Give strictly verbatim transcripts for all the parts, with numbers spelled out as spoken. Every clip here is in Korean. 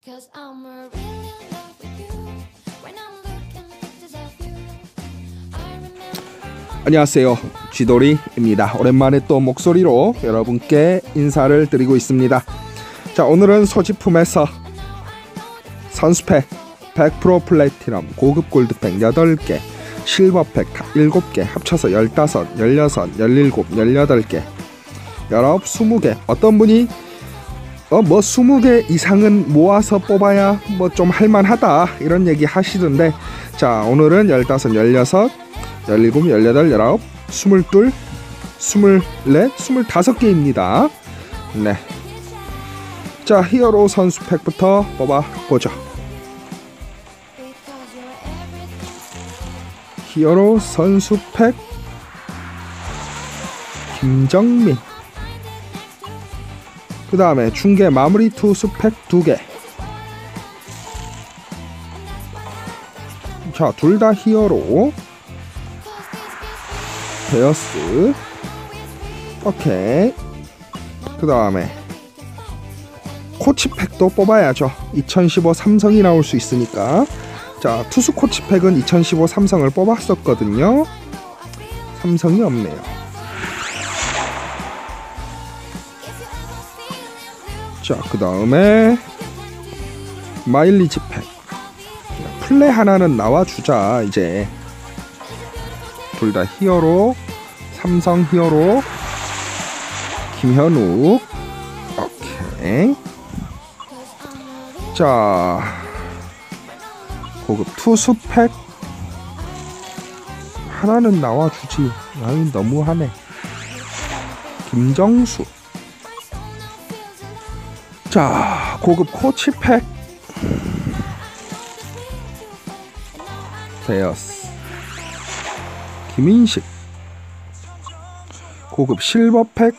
Cause I'm really in love with you when I'm looking at pictures of you. I remember. 안녕하세요, 쥐돌이입니다. 오랜만에 또 목소리로 여러분께 인사를 드리고 있습니다. 자, 오늘은 소지품에서 선수팩 백 퍼센트 플래티넘 고급 골드팩 여덟 개, 실버팩 일곱 개, 합쳐서 열다섯, 열여섯, 열일곱, 열여덟 개, 열아홉, 스무 개. 어떤 분이 어 뭐 스무 개 이상은 모아서 뽑아야 뭐 좀 할만하다 이런 얘기 하시던데, 자, 오늘은 열다섯, 열여섯, 열일곱, 열여덟, 열아홉, 스물둘, 스물넷, 스물다섯 개입니다. 네. 자, 히어로 선수팩부터 뽑아보죠. 히어로 선수팩 김정민. 그 다음에 중계 마무리 투수팩 두 개. 자, 둘 다 히어로. 베어스. 오케이. 그 다음에 코치팩도 뽑아야죠. 이천십오 삼성이 나올 수 있으니까. 자, 투수 코치팩은 이천십오 삼성을 뽑았었거든요. 삼성이 없네요. 자, 그 다음에 마일리지 팩. 플레 하나는 나와주자. 이제 둘 다 히어로. 삼성 히어로 김현욱. 오케이. 자, 고급 투수 팩 하나는 나와주지. 아이, 너무하네. 김정수. 자, 고급 코치 팩 베어스 김인식. 고급 실버 팩,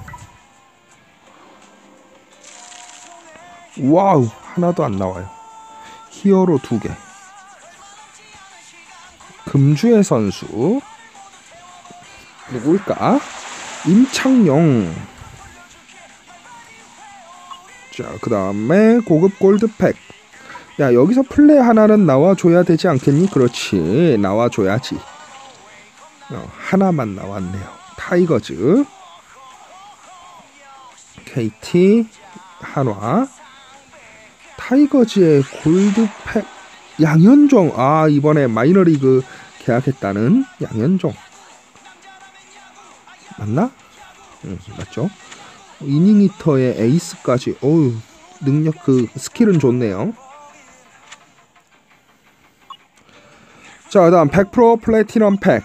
와우, 하나도 안 나와요. 히어로 두 개. 금주의 선수 누굴까? 임창용. 자, 그 다음에 고급 골드팩. 야, 여기서 플레이 하나는 나와줘야 되지 않겠니? 그렇지, 나와줘야지. 어, 하나만 나왔네요. 타이거즈, 케이티, 한화. 타이거즈의 골드팩 양현종. 아, 이번에 마이너리그 계약했다는 양현종 맞나? 응, 맞죠? 이닝 히터의 에이스까지. 어우, 능력, 그 스킬은 좋네요. 자, 그 다음 백 퍼센트 플래티넘 팩.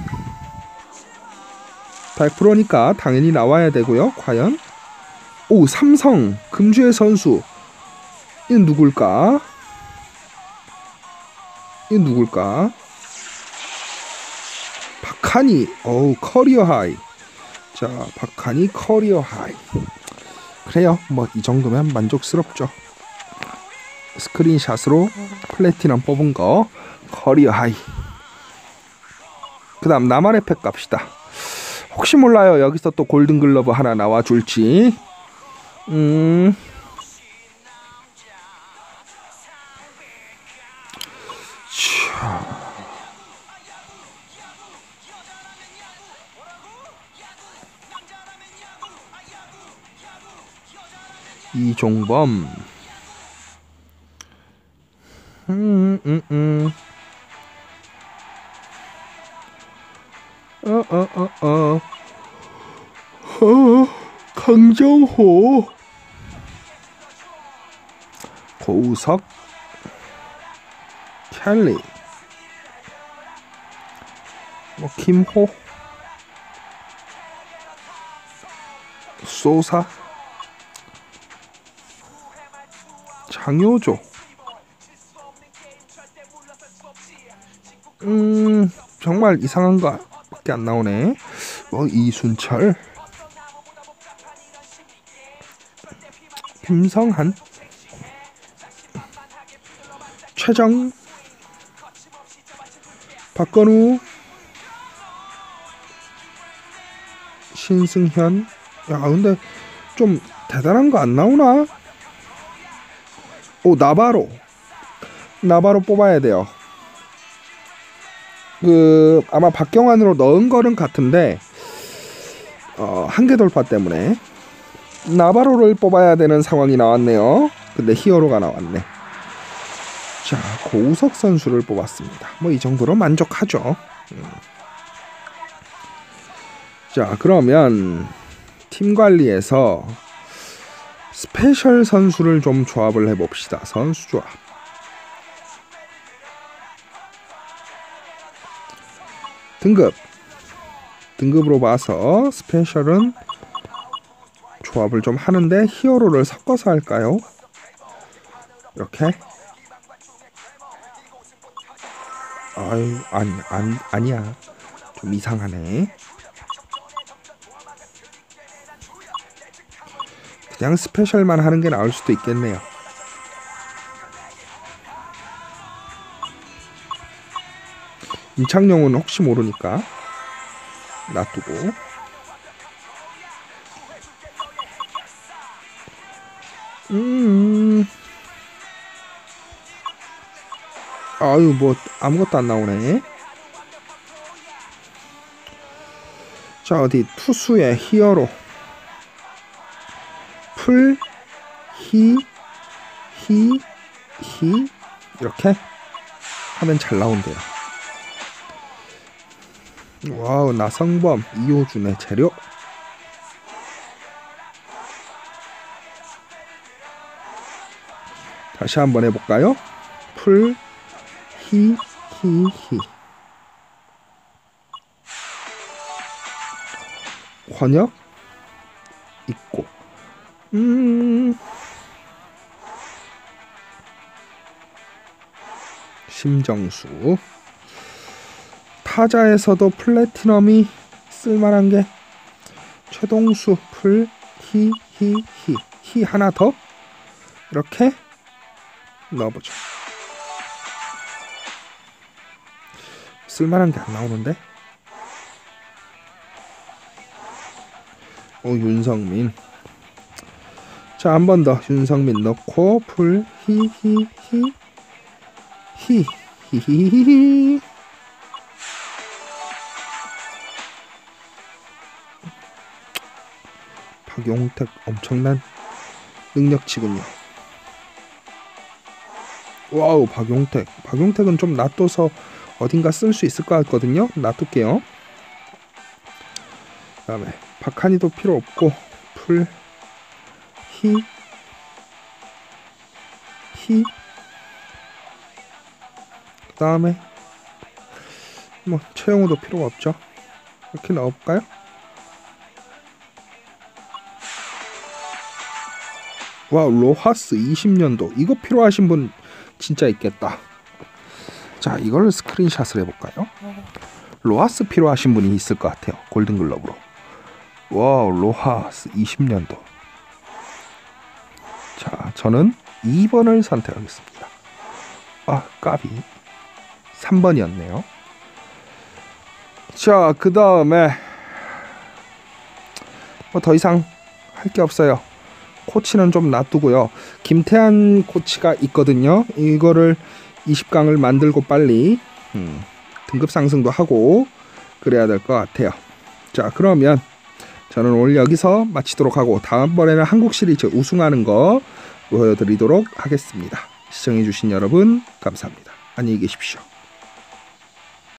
백 퍼센트니까 당연히 나와야 되고요. 과연? 오, 삼성 금주의 선수. 이는 누굴까? 이는 누굴까? 박하니. 어우, 커리어 하이. 자, 박하니 커리어 하이. 그래요, 뭐 이 정도면 만족스럽죠. 스크린샷으로 플래티넘 뽑은 거 커리어 하이. 그 다음 나만의 팩 갑시다. 혹시 몰라요, 여기서 또 골든글러브 하나 나와줄지. 음 자, 이종범. 음, 음, 음. 어, 어, 어, 어. 어, 강정호. 고우석. 켈리. 뭐, 김호. 소사. 장효조. 음, 정말 이상한 거 밖에 안 나오네. 어, 이순철. 김성한. 최정. 박건우. 신승현. 야, 근데 좀 대단한 거 안 나오나? 오, 나바로. 나바로 뽑아야 돼요. 그 아마 박경환으로 넣은 거는 같은데 어, 한계 돌파 때문에 나바로를 뽑아야 되는 상황이 나왔네요. 근데 히어로가 나왔네. 자, 고우석 선수를 뽑았습니다. 뭐 이 정도로 만족하죠. 음. 자, 그러면 팀 관리에서 스페셜 선수를 좀 조합을 해봅시다. 선수 조합. 등급. 등급으로 봐서 스페셜은 조합을 좀 하는데 히어로를 섞어서 할까요? 이렇게. 아유, 아니, 아니, 아니야. 좀 이상하네. 그냥 스페셜만 하는 게 나을 수도 있겠네요. 임창용은 혹시 모르니까 놔두고. 음. 아유, 뭐 아무것도 안 나오네. 자, 어디 투수의 히어로. 풀, 히, 히, 히 이렇게 하면 잘 나온대요. 와우, 나성범, 이호준의 재료. 다시 한번 해볼까요? 풀, 히, 히, 히. 권혁 있고. 음. 심정수. 타자에서도 플래티넘이 쓸만한 게 최동수, 풀, 히, 히, 히. 히 하나 더 이렇게 넣어보죠. 쓸만한 게 안 나오는데. 오, 윤성민. 자, 한 번 더 윤성민 넣고 풀, 히, 히, 히, 히, 히, 히, 히, 히. 박용택 엄청난 능력치군요. 와우, 박용택. 박용택은 좀 놔둬서 어딘가 쓸 수 있을 것 같거든요. 놔둘게요. 그 다음에 박한이도 필요 없고 풀, 히, 히. 그 다음에 뭐 최영우도 필요가 없죠. 이렇게 넣어볼까요? 와, 로하스 이십 년도. 이거 필요하신 분 진짜 있겠다. 자, 이걸 스크린샷을 해볼까요? 로하스 필요하신 분이 있을 것 같아요. 골든글러브로. 와, 로하스 이십 년도. 자, 저는 이 번을 선택하겠습니다. 아, 까비. 삼 번이었네요. 자, 그 다음에 뭐 더 이상 할 게 없어요. 코치는 좀 놔두고요. 김태한 코치가 있거든요. 이거를 이십 강을 만들고 빨리 음, 등급 상승도 하고 그래야 될 것 같아요. 자, 그러면 저는 오늘 여기서 마치도록 하고 다음번에는 한국 시리즈 우승하는 거 보여드리도록 하겠습니다. 시청해주신 여러분 감사합니다. 안녕히 계십시오.